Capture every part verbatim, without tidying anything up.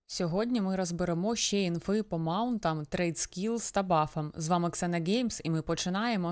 Сьогодні ми розберемо ще інфи по маунтам, трейд скілз та бафам. З вами Xena Games і ми починаємо.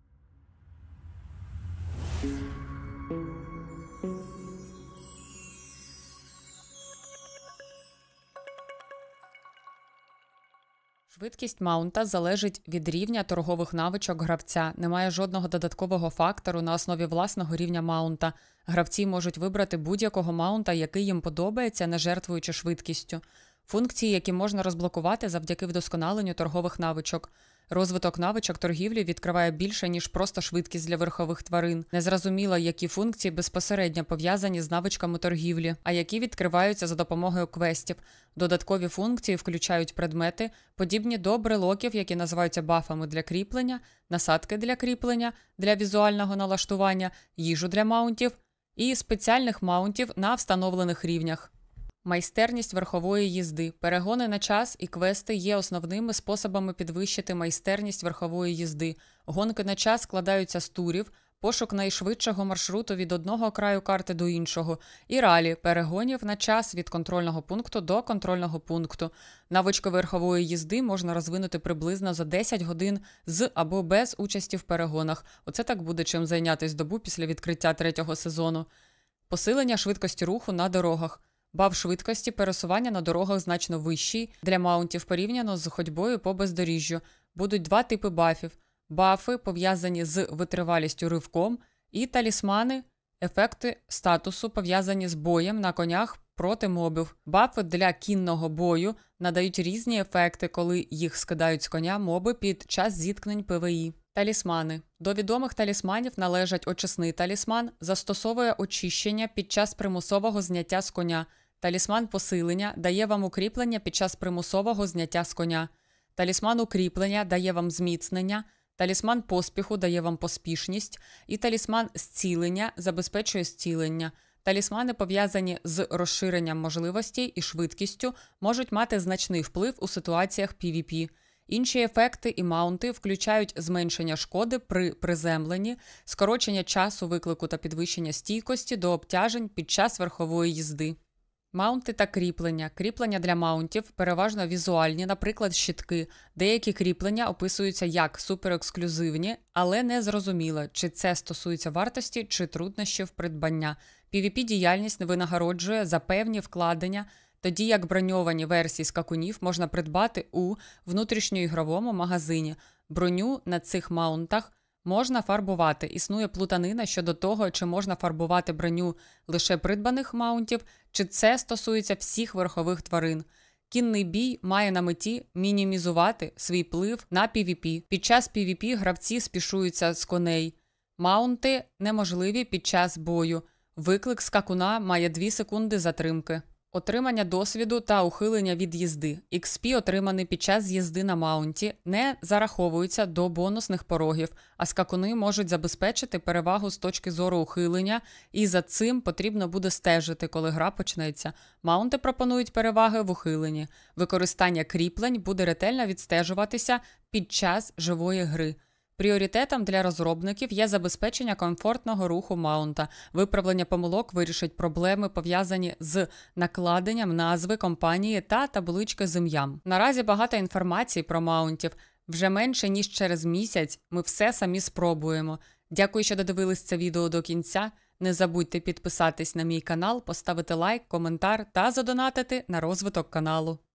Швидкість маунта залежить від рівня торгових навичок гравця. Немає жодного додаткового фактору на основі власного рівня маунта. Гравці можуть вибрати будь-якого маунта, який їм подобається, не жертвуючи швидкістю. Функції, які можна розблокувати завдяки вдосконаленню торгових навичок. Розвиток навичок торгівлі відкриває більше, ніж просто швидкість для верхових тварин. Незрозуміло, які функції безпосередньо пов'язані з навичками торгівлі, а які відкриваються за допомогою квестів. Додаткові функції включають предмети, подібні до брелоків, які називаються бафами для кріплення, насадки для кріплення, для візуального налаштування, їжу для маунтів і спеціальних маунтів на встановлених рівнях. Майстерність верхової їзди. Перегони на час і квести є основними способами підвищити майстерність верхової їзди. Гонки на час складаються з турів, пошук найшвидшого маршруту від одного краю карти до іншого, і ралі – перегонів на час від контрольного пункту до контрольного пункту. Навичку верхової їзди можна розвинути приблизно за десять годин з або без участі в перегонах. Оце так буде чим зайнятись добу після відкриття третього сезону. Посилення швидкості руху на дорогах. Баф швидкості пересування на дорогах значно вищий для маунтів порівняно з ходьбою по бездоріжжю. Будуть два типи бафів. Бафи, пов'язані з витривалістю ривком, і талісмани, ефекти статусу, пов'язані з боєм на конях проти мобів. Бафи для кінного бою надають різні ефекти, коли їх скидають з коня моби під час зіткнень ПВІ. Талісмани. До відомих талісманів належать очисний талісман, застосовує очищення під час примусового зняття з коня. Талісман посилення дає вам укріплення під час примусового зняття з коня. Талісман укріплення дає вам зміцнення. Талісман поспіху дає вам поспішність. І талісман зцілення забезпечує зцілення. Талісмани, пов'язані з розширенням можливостей і швидкістю, можуть мати значний вплив у ситуаціях PvP. Інші ефекти і маунти включають зменшення шкоди при приземленні, скорочення часу виклику та підвищення стійкості до обтяжень під час верхової їзди. Маунти та кріплення. Кріплення для маунтів переважно візуальні, наприклад, щитки. Деякі кріплення описуються як суперексклюзивні, але не зрозуміло, чи це стосується вартості чи труднощів придбання. PvP-діяльність винагороджує за певні вкладення, тоді як броньовані версії скакунів можна придбати у внутрішньоігровому магазині. Броню на цих маунтах можна фарбувати. Існує плутанина щодо того, чи можна фарбувати броню лише придбаних маунтів, чи це стосується всіх верхових тварин. Кінний бій має на меті мінімізувати свій вплив на PvP. Під час PvP гравці спішуються з коней. Маунти неможливі під час бою. Виклик скакуна має дві секунди затримки. Отримання досвіду та ухилення від їзди. ікс пі, отриманий під час їзди на маунті, не зараховуються до бонусних порогів, а скакуни можуть забезпечити перевагу з точки зору ухилення, і за цим потрібно буде стежити, коли гра почнеться. Маунти пропонують переваги в ухиленні. Використання кріплень буде ретельно відстежуватися під час живої гри. Пріоритетом для розробників є забезпечення комфортного руху маунта. Виправлення помилок вирішить проблеми, пов'язані з накладенням назви компанії та таблички з ім'ям. Наразі багато інформації про маунтів. Вже менше, ніж через місяць ми все самі спробуємо. Дякую, що додивились це відео до кінця. Не забудьте підписатись на мій канал, поставити лайк, коментар та задонатити на розвиток каналу.